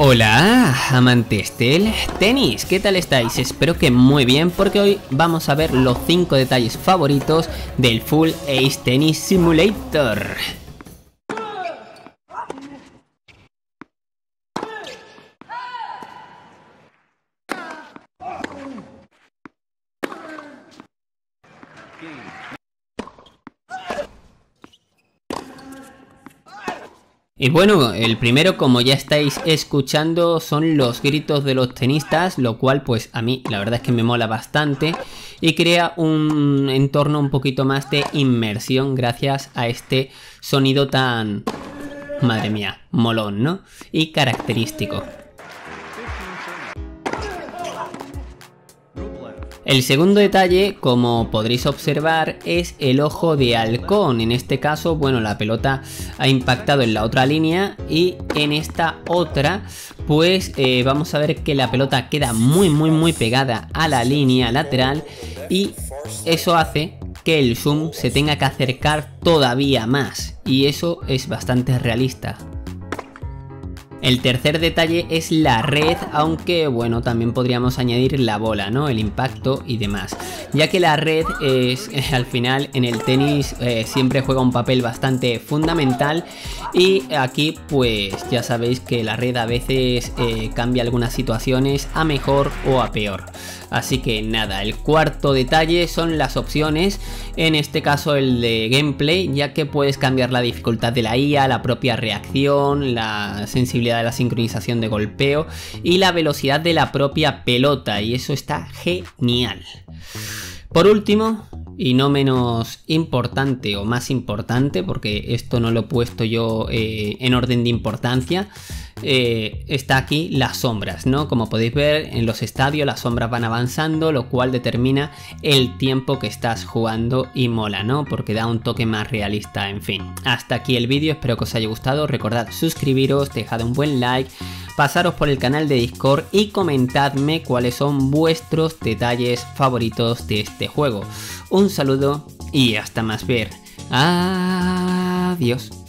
Hola, amantes del tenis, ¿qué tal estáis? Espero que muy bien, porque hoy vamos a ver los 5 detalles favoritos del Full Ace Tennis Simulator. Y bueno, el primero, como ya estáis escuchando, son los gritos de los tenistas, lo cual pues a mí la verdad es que me mola bastante y crea un entorno un poquito más de inmersión gracias a este sonido tan, madre mía, molón, ¿no? Y característico. El segundo detalle, como podréis observar, es el ojo de halcón. En este caso, bueno, la pelota ha impactado en la otra línea y en esta otra, pues vamos a ver que la pelota queda muy pegada a la línea lateral y eso hace que el zoom se tenga que acercar todavía más y eso es bastante realista. El tercer detalle es la red, aunque bueno, también podríamos añadir la bola, ¿no? El impacto y demás. Ya que la red es, al final, en el tenis siempre juega un papel bastante fundamental. Y aquí pues ya sabéis que la red a veces cambia algunas situaciones a mejor o a peor. Así que nada, el cuarto detalle son las opciones, en este caso el de gameplay, ya que puedes cambiar la dificultad de la IA, la propia reacción, la sensibilidad de la sincronización de golpeo y la velocidad de la propia pelota, y eso está genial. Por último, y no menos importante o más importante, porque esto no lo he puesto yo en orden de importancia, está aquí las sombras, ¿no? Como podéis ver en los estadios las sombras van avanzando, lo cual determina el tiempo que estás jugando y mola, ¿no? Porque da un toque más realista, en fin. Hasta aquí el vídeo, espero que os haya gustado, recordad suscribiros, dejad un buen like, pasaros por el canal de Discord y comentadme cuáles son vuestros detalles favoritos de este juego. Un saludo y hasta más ver. Adiós.